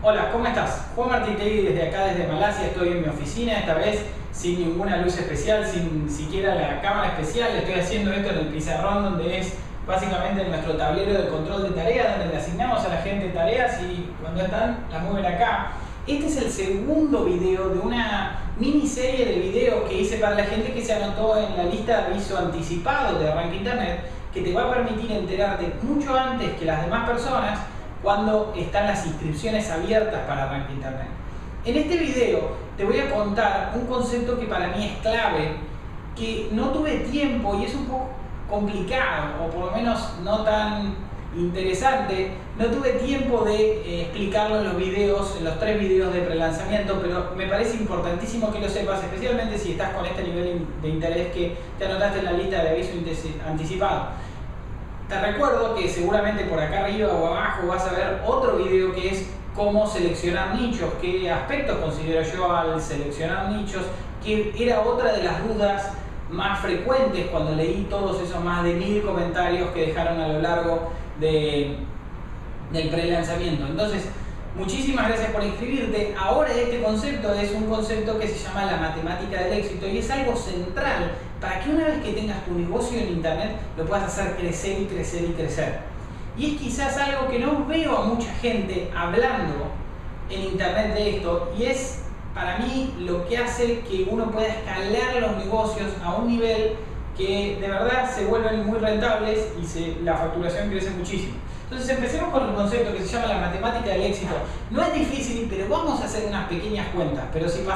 Hola, ¿cómo estás? Juan Martín Tegui desde acá, desde Malasia. Estoy en mi oficina, esta vez sin ninguna luz especial, sin siquiera la cámara especial. Estoy haciendo esto en el pizarrón, donde es básicamente nuestro tablero de control de tareas, donde le asignamos a la gente tareas y cuando están las mueven acá. Este es el segundo video de una miniserie de videos que hice para la gente que se anotó en la lista de aviso anticipado de Arranca Internet, que te va a permitir enterarte mucho antes que las demás personas cuando están las inscripciones abiertas para Arranca Internet. En este video te voy a contar un concepto que para mí es clave, que no tuve tiempo y es un poco complicado, o por lo menos no tan interesante. No tuve tiempo de explicarlo en los videos, en los 3 videos de prelanzamiento, pero me parece importantísimo que lo sepas, especialmente si estás con este nivel de interés que te anotaste en la lista de aviso anticipado. Te recuerdo que seguramente por acá arriba o abajo vas a ver otro video que es cómo seleccionar nichos, qué aspectos considero yo al seleccionar nichos, que era otra de las dudas más frecuentes cuando leí todos esos más de 1000 comentarios que dejaron a lo largo del prelanzamiento. Entonces, muchísimas gracias por inscribirte. Ahora este concepto es un concepto que se llama la matemática del éxito y es algo central para que una vez que tengas tu negocio en Internet lo puedas hacer crecer y crecer y crecer. Y es quizás algo que no veo a mucha gente hablando en Internet de esto, y es para mí lo que hace que uno pueda escalar los negocios a un nivel que de verdad se vuelven muy rentables y la facturación crece muchísimo. Entonces empecemos con el concepto que se llama la matemática del éxito. No es difícil, pero vamos a hacer unas pequeñas cuentas. Pero si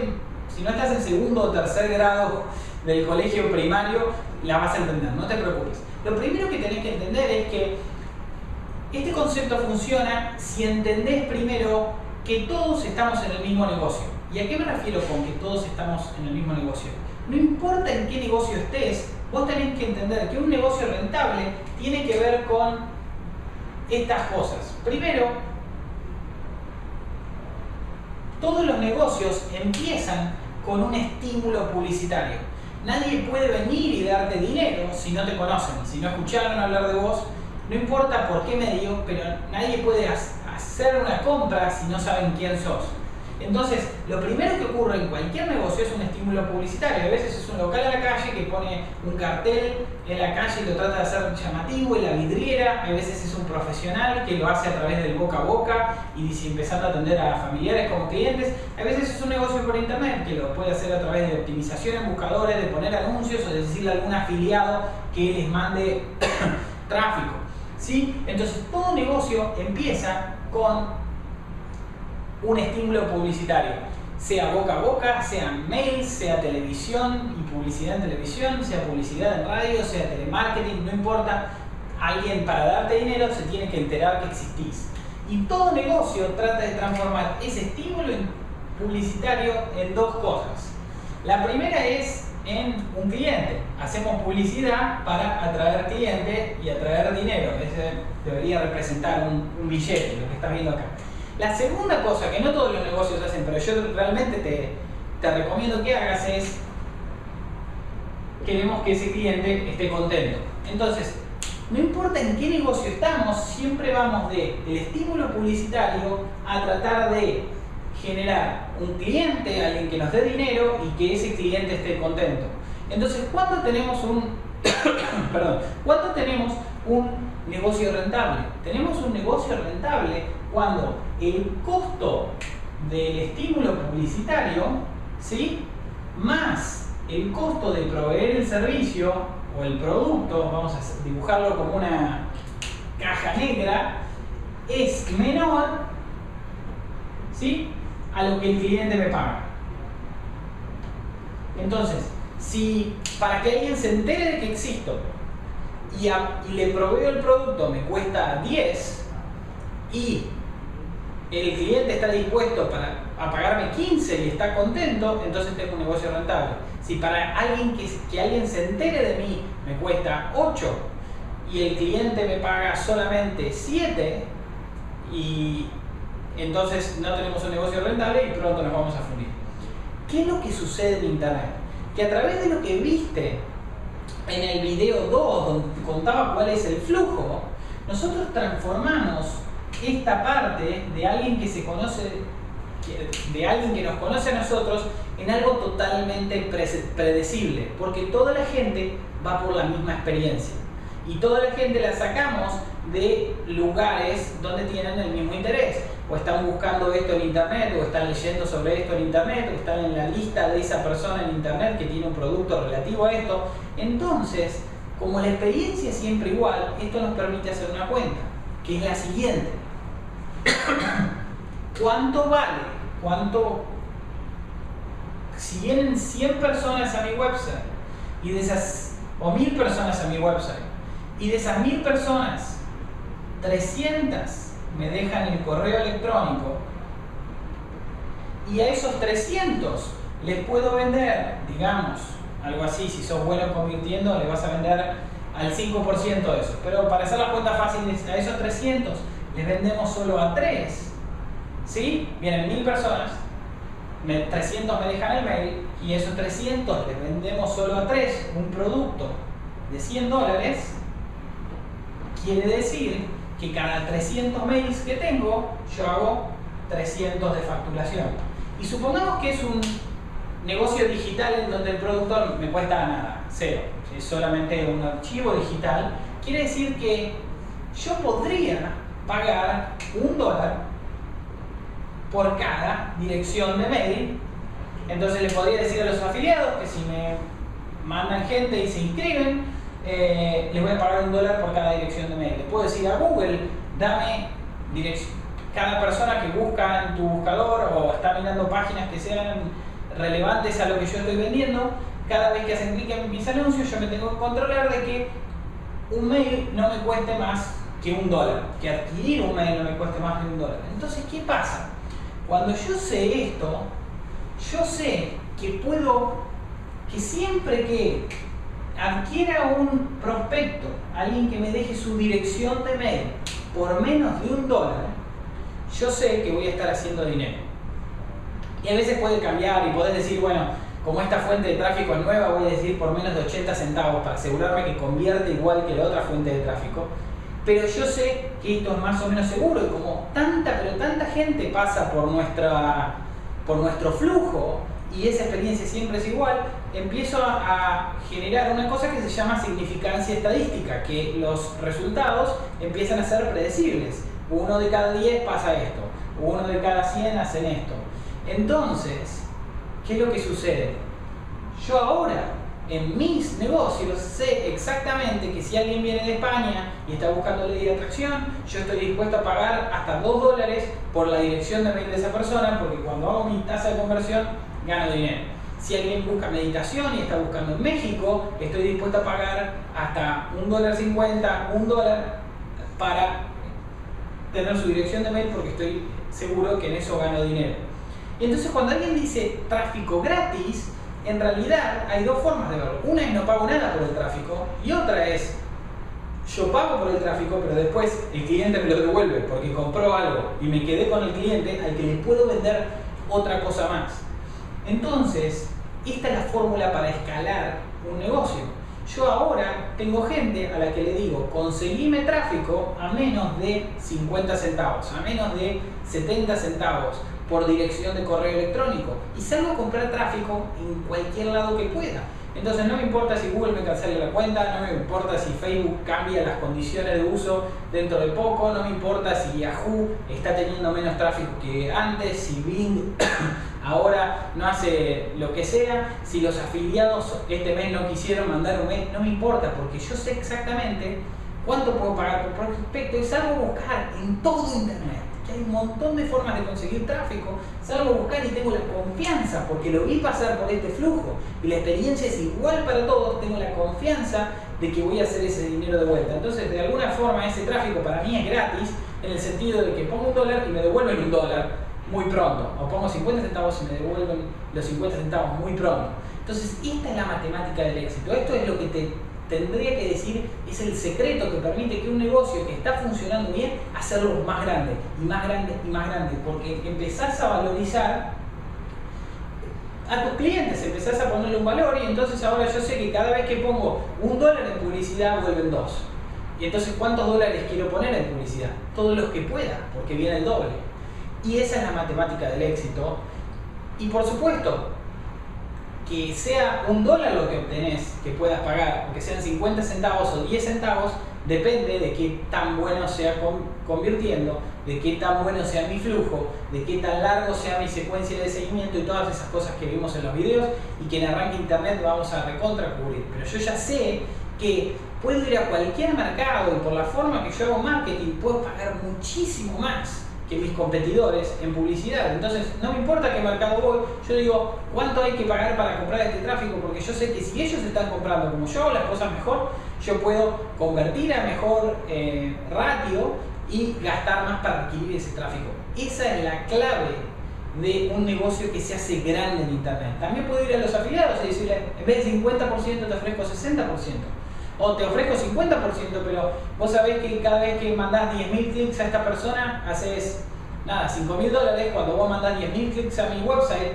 no estás en segundo o tercer grado del colegio primario, la vas a entender, no te preocupes. Lo primero que tenés que entender es que este concepto funciona si entendés primero que todos estamos en el mismo negocio. ¿Y a qué me refiero con que todos estamos en el mismo negocio? No importa en qué negocio estés, vos tenés que entender que un negocio rentable tiene que ver con estas cosas. Primero, todos los negocios empiezan con un estímulo publicitario. Nadie puede venir y darte dinero si no te conocen, si no escucharon hablar de vos, no importa por qué medio, pero nadie puede hacer una compra si no saben quién sos. Entonces, lo primero que ocurre en cualquier negocio es un estímulo publicitario. A veces es un local a la calle que pone un cartel en la calle y lo trata de hacer llamativo en la vidriera. A veces es un profesional que lo hace a través del boca a boca y empezando a atender a familiares como clientes. A veces es un negocio por internet que lo puede hacer a través de optimización en buscadores, de poner anuncios o de decirle a algún afiliado que les mande tráfico, ¿sí? Entonces, todo negocio empieza con un estímulo publicitario, sea boca a boca, sea mail, sea televisión y publicidad en televisión, sea publicidad en radio, sea telemarketing, no importa. Alguien para darte dinero se tiene que enterar que existís. Y todo negocio trata de transformar ese estímulo publicitario en 2 cosas. La primera es en un cliente. Hacemos publicidad para atraer clientes y atraer dinero. Ese debería representar un billete, lo que estás viendo acá. La segunda cosa que no todos los negocios hacen, pero yo realmente te recomiendo que hagas, es queremos que ese cliente esté contento. Entonces, no importa en qué negocio estamos, siempre vamos del estímulo publicitario a tratar de generar un cliente, alguien que nos dé dinero y que ese cliente esté contento. Entonces, ¿cuándo tenemos ¿cuándo tenemos un negocio rentable? Tenemos un negocio rentable cuando el costo del estímulo publicitario, ¿sí?, más el costo de proveer el servicio o el producto, vamos a dibujarlo como una caja negra, es menor, ¿sí?, a lo que el cliente me paga. Entonces, si para que alguien se entere de que existo y le proveo el producto me cuesta 10 y el cliente está dispuesto a pagarme 15 y está contento, entonces tengo un negocio rentable. Si para alguien que alguien se entere de mí me cuesta 8 y el cliente me paga solamente 7, y entonces no tenemos un negocio rentable y pronto nos vamos a fundir. ¿Qué es lo que sucede en Internet? Que a través de lo que viste en el video 2, donde contaba cuál es el flujo, nosotros transformamos esta parte de alguien que se conoce, de alguien que nos conoce a nosotros, en algo totalmente predecible, porque toda la gente va por la misma experiencia y toda la gente la sacamos de lugares donde tienen el mismo interés, o están buscando esto en internet, o están leyendo sobre esto en internet, o están en la lista de esa persona en internet que tiene un producto relativo a esto. Entonces, como la experiencia es siempre igual, esto nos permite hacer una cuenta, que es la siguiente. ¿Cuánto vale? Si vienen 100 personas a mi website, y de esas, o 1000 personas a mi website, y de esas 1000 personas, 300 me dejan el correo electrónico, y a esos 300 les puedo vender, digamos, algo así, si sos bueno convirtiendo, le vas a vender al 5% de eso. Pero para hacer las cuentas fáciles, a esos 300 les vendemos solo a 3. ¿Sí? Vienen 1000 personas, 300 me dejan el mail, y esos 300 les vendemos solo a 3 un producto de $100. Quiere decir que cada 300 mails que tengo, yo hago 300 de facturación. Y supongamos que es un negocio digital en donde el producto me cuesta nada, cero, es solamente un archivo digital. Quiere decir que yo podría pagar $1 por cada dirección de mail. Entonces les podría decir a los afiliados que si me mandan gente y se inscriben, les voy a pagar $1 por cada dirección de mail. Les puedo decir a Google, dame cada persona que busca en tu buscador o está mirando páginas que sean relevantes a lo que yo estoy vendiendo, cada vez que hacen clic en mis anuncios, yo me tengo que controlar de que un mail no me cueste más que $1, que adquirir un mail no me cueste más que $1. Entonces, ¿qué pasa? Cuando yo sé esto, yo sé que que siempre que adquiera un prospecto, alguien que me deje su dirección de mail por menos de $1, yo sé que voy a estar haciendo dinero. Y a veces puede cambiar y podés decir, bueno, como esta fuente de tráfico es nueva, voy a decir por menos de 80 centavos para asegurarme que convierte igual que la otra fuente de tráfico. Pero yo sé que esto es más o menos seguro, y como tanta gente pasa por nuestro flujo y esa experiencia siempre es igual, empiezo a generar una cosa que se llama significancia estadística, que los resultados empiezan a ser predecibles. 1 de cada 10 pasa esto, 1 de cada 100 hacen esto. Entonces, ¿qué es lo que sucede? Yo ahora, en mis negocios, sé exactamente que si alguien viene de España y está buscando ley de atracción, yo estoy dispuesto a pagar hasta $2 por la dirección de mail de esa persona, porque cuando hago mi tasa de conversión, gano dinero. Si alguien busca meditación y está buscando en México, estoy dispuesto a pagar hasta $1.50, $1 para tener su dirección de mail, porque estoy seguro que en eso gano dinero. Y entonces cuando alguien dice tráfico gratis, en realidad hay dos formas de verlo. Una es no pago nada por el tráfico, y otra es yo pago por el tráfico, pero después el cliente me lo devuelve porque compró algo y me quedé con el cliente al que le puedo vender otra cosa más. Entonces, esta es la fórmula para escalar un negocio. Yo ahora tengo gente a la que le digo, conseguime tráfico a menos de 50 centavos, a menos de 70 centavos por dirección de correo electrónico, y salgo a comprar tráfico en cualquier lado que pueda. Entonces no me importa si Google me cancela la cuenta, no me importa si Facebook cambia las condiciones de uso dentro de poco, no me importa si Yahoo está teniendo menos tráfico que antes, si Bing ahora no hace lo que sea, si los afiliados este mes no quisieron mandar un mail, no me importa, porque yo sé exactamente cuánto puedo pagar por prospecto y salgo a buscar en todo internet, que hay un montón de formas de conseguir tráfico, salgo a buscar y tengo la confianza, porque lo vi pasar por este flujo y la experiencia es igual para todos, tengo la confianza de que voy a hacer ese dinero de vuelta. Entonces, de alguna forma, ese tráfico para mí es gratis, en el sentido de que pongo $1 y me devuelven $1 muy pronto, o pongo 50 centavos y me devuelven los 50 centavos muy pronto. Entonces, esta es la matemática del éxito. Esto es lo que te tendría que decir, es el secreto que permite que un negocio que está funcionando bien, hacerlo más grande, y más grande, y más grande, porque empezás a valorizar a tus clientes, empezás a ponerle un valor, y entonces ahora yo sé que cada vez que pongo $1 en publicidad vuelven 2. Y entonces, ¿cuántos dólares quiero poner en publicidad? Todos los que pueda, porque viene el doble. Y esa es la matemática del éxito. Y por supuesto, que sea $1 lo que obtenés, que puedas pagar, o que sean 50 centavos o 10 centavos, depende de qué tan bueno sea convirtiendo, de qué tan bueno sea mi flujo, de qué tan largo sea mi secuencia de seguimiento y todas esas cosas que vimos en los videos y que en Arranque Internet vamos a recontra cubrir. Pero yo ya sé que puedo ir a cualquier mercado y por la forma que yo hago marketing puedo pagar muchísimo más que mis competidores en publicidad. Entonces no me importa qué mercado voy, yo digo cuánto hay que pagar para comprar este tráfico, porque yo sé que si ellos están comprando como yo hago las cosas mejor, yo puedo convertir a mejor ratio y gastar más para adquirir ese tráfico. Esa es la clave de un negocio que se hace grande en Internet. También puedo ir a los afiliados y decirle, en vez de 50% te ofrezco 60%. O te ofrezco 50%, pero vos sabés que cada vez que mandás 10.000 clics a esta persona, haces nada, $5.000. Cuando vos mandás 10.000 clics a mi website,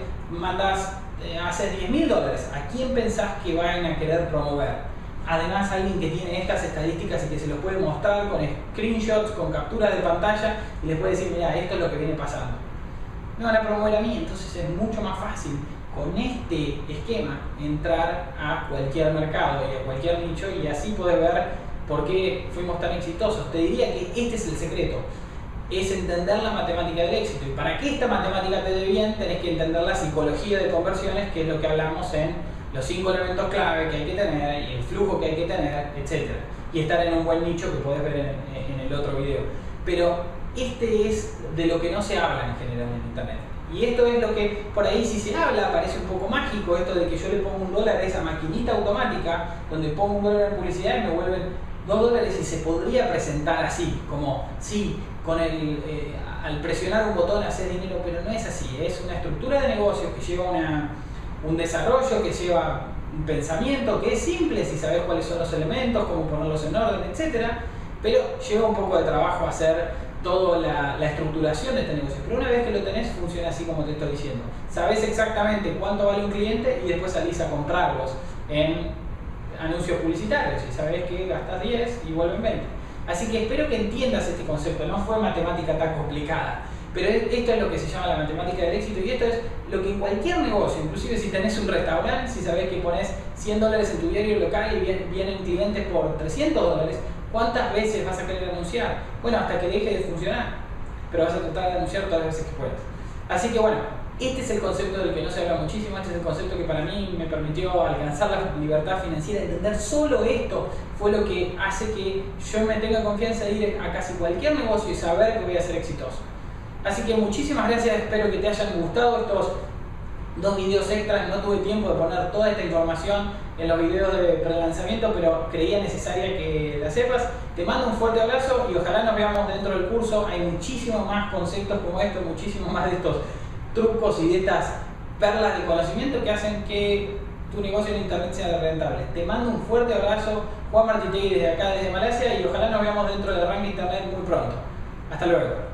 haces $10.000. ¿A quién pensás que van a querer promover? Además, alguien que tiene estas estadísticas y que se los puede mostrar con screenshots, con capturas de pantalla y les puede decir, mira, esto es lo que viene pasando. Me van a promover a mí, entonces es mucho más fácil con este esquema entrar a cualquier mercado y a cualquier nicho y así poder ver por qué fuimos tan exitosos. Te diría que este es el secreto, es entender la matemática del éxito, y para que esta matemática te dé bien tenés que entender la psicología de conversiones, que es lo que hablamos en los 5 elementos clave que hay que tener y el flujo que hay que tener, etc. Y estar en un buen nicho que podés ver en el otro video. Pero este es de lo que no se habla en general en Internet. Y esto es lo que por ahí sí se habla, parece un poco mágico, esto de que yo le pongo $1 a esa maquinita automática, donde pongo $1 en publicidad y me vuelven $2, y se podría presentar así, como sí, al presionar un botón hacer dinero, pero no es así, es una estructura de negocios que lleva un desarrollo, que lleva un pensamiento, que es simple si sabes cuáles son los elementos, cómo ponerlos en orden, etc. Pero lleva un poco de trabajo hacer toda la estructuración de este negocio, pero una vez que lo tenés funciona así como te estoy diciendo. Sabés exactamente cuánto vale un cliente y después salís a comprarlos en anuncios publicitarios y sabés que gastas 10 y vuelven 20. Así que espero que entiendas este concepto, no fue matemática tan complicada, pero esto es lo que se llama la matemática del éxito y esto es lo que en cualquier negocio, inclusive si tenés un restaurante, si sabés que pones $100 en tu diario local y vienen clientes por $300, ¿cuántas veces vas a querer anunciar? Bueno, hasta que deje de funcionar, pero vas a tratar de anunciar todas las veces que puedas. Así que bueno, este es el concepto del que no se habla muchísimo, este es el concepto que para mí me permitió alcanzar la libertad financiera. Entender solo esto fue lo que hace que yo me tenga confianza de ir a casi cualquier negocio y saber que voy a ser exitoso. Así que muchísimas gracias, espero que te hayan gustado estos 2 videos extras. No tuve tiempo de poner toda esta información en los videos de prelanzamiento, pero creía necesaria que la sepas. Te mando un fuerte abrazo y ojalá nos veamos dentro del curso. Hay muchísimos más conceptos como estos, muchísimos más de estos trucos y de estas perlas de conocimiento que hacen que tu negocio en Internet sea rentable. Te mando un fuerte abrazo, Juan Martitegui desde acá, desde Malasia, y ojalá nos veamos dentro de Arranque Internet muy pronto. Hasta luego.